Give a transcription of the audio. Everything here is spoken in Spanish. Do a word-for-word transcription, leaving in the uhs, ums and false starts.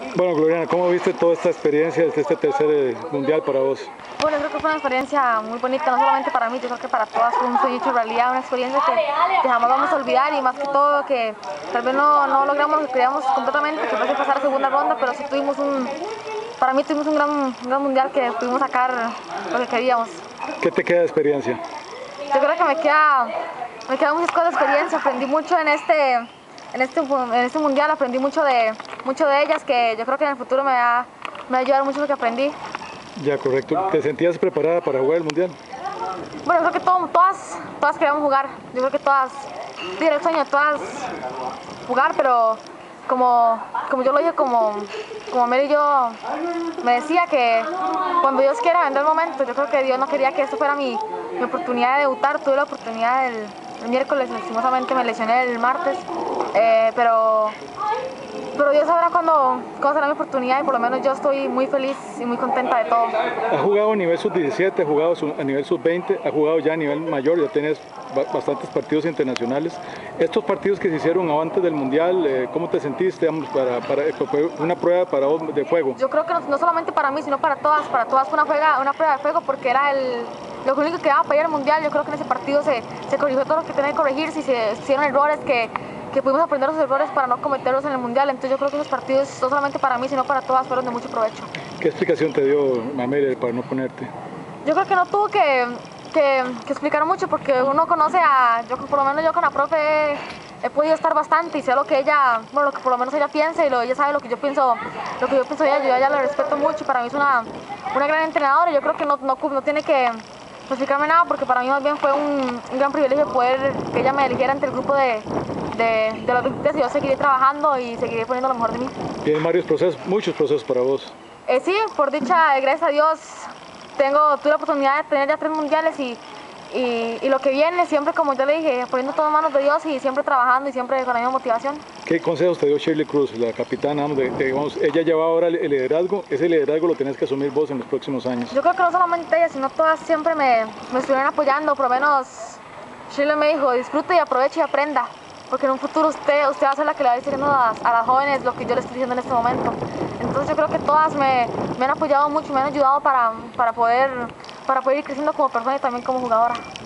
Bueno, Gloriana, ¿cómo viste toda esta experiencia desde este tercer eh, mundial para vos? Bueno, creo que fue una experiencia muy bonita, no solamente para mí, yo creo que para todas fue un sueño hecho realidad, una experiencia que, que jamás vamos a olvidar y más que todo que tal vez no, no logramos lo que queríamos completamente, que fue pasar a segunda ronda, pero sí tuvimos un, para mí tuvimos un gran, un gran mundial que pudimos sacar lo que queríamos. ¿Qué te queda de experiencia? Yo creo que me queda, me quedan muchas cosas de experiencia, aprendí mucho en este, en este, en este mundial, aprendí mucho de, mucho de ellas que yo creo que en el futuro me va, me va a ayudar mucho lo que aprendí. Ya, correcto. ¿Te sentías preparada para jugar el mundial? Bueno, creo que todo, todas, todas queríamos jugar. Yo creo que todas, tiene el sueño de todas jugar, pero como, como yo lo dije, como, como Mary y yo me decía que cuando Dios quiera vendrá el momento. Yo creo que Dios no quería que esto fuera mi, mi oportunidad de debutar. Tuve la oportunidad el, el miércoles, lastimosamente me lesioné el martes, eh, pero... Pero Dios sabrá cuándo, cuándo será mi oportunidad y por lo menos yo estoy muy feliz y muy contenta de todo. Ha jugado a nivel sub diecisiete, ha jugado a nivel sub veinte, ha jugado ya a nivel mayor, ya tienes bastantes partidos internacionales. Estos partidos que se hicieron antes del Mundial, eh, ¿cómo te sentiste? Digamos, para, para, una prueba para vos de fuego. Yo creo que no, no solamente para mí, sino para todas. Para todas fue una, juega, una prueba de fuego porque era el, lo único que daba para ir al Mundial. Yo creo que en ese partido se, se corrigió todo lo que tenía que corregirse y se hicieron errores que... que pudimos aprender los errores para no cometerlos en el Mundial. Entonces yo creo que esos partidos, no solamente para mí, sino para todas, fueron de mucho provecho. ¿Qué explicación te dio Mamere para no ponerte? Yo creo que no tuvo que, que, que explicar mucho porque uno conoce a, yo por lo menos yo con la profe he, he podido estar bastante y sé lo que ella, bueno, lo que por lo menos ella piensa y lo, ella sabe lo que yo pienso, lo que yo pienso de ella, yo a ella la respeto mucho y para mí es una, una gran entrenadora y yo creo que no, no, no tiene que explicarme nada porque para mí más bien fue un, un gran privilegio poder que ella me eligiera entre el grupo de De, de los veintitrés y yo seguiré trabajando y seguiré poniendo lo mejor de mí. Tienen varios procesos, muchos procesos para vos. Eh, sí, por dicha, gracias a Dios, tengo, tuve la oportunidad de tener ya tres mundiales y, y, y lo que viene, siempre como yo le dije, poniendo todo en manos de Dios y siempre trabajando y siempre con la misma motivación. ¿Qué consejos te dio Shirley Cruz, la capitana? De, de, digamos, ella lleva ahora el liderazgo, ese liderazgo lo tenés que asumir vos en los próximos años. Yo creo que no solamente ella, sino todas siempre me, me estuvieron apoyando, por lo menos Shirley me dijo, disfrute y aproveche y aprenda. Porque en un futuro usted, usted va a ser la que le va a ir diciendo a las, a las jóvenes lo que yo le estoy diciendo en este momento. Entonces yo creo que todas me, me han apoyado mucho, me han ayudado para, para, poder, para poder ir creciendo como persona y también como jugadora.